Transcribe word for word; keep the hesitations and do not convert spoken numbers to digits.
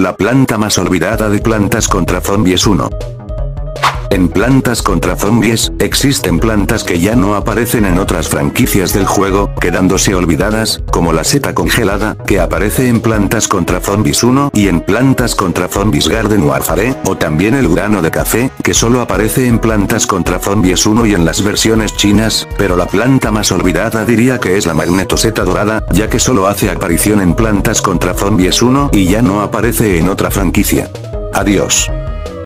La planta más olvidada de Plantas contra Zombies uno. En Plantas contra Zombies, existen plantas que ya no aparecen en otras franquicias del juego, quedándose olvidadas, como la seta congelada, que aparece en Plantas contra Zombies uno y en Plantas contra Zombies Garden Warfare, o también el grano de café, que solo aparece en Plantas contra Zombies uno y en las versiones chinas, pero la planta más olvidada diría que es la magnetoseta dorada, ya que solo hace aparición en Plantas contra Zombies uno y ya no aparece en otra franquicia. Adiós.